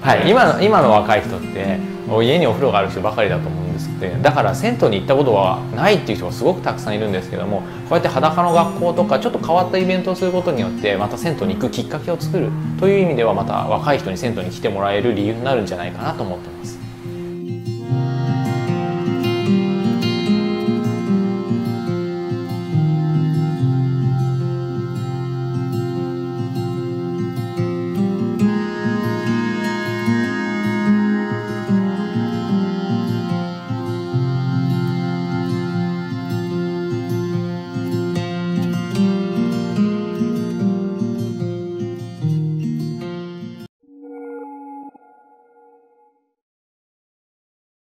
はい、今の若い人って家にお風呂がある人ばかりだと思うんですけど、だから銭湯に行ったことはないっていう人がすごくたくさんいるんですけども、こうやって裸の学校とかちょっと変わったイベントをすることによってまた銭湯に行くきっかけを作るという意味では、また若い人に銭湯に来てもらえる理由になるんじゃないかなと思ってます。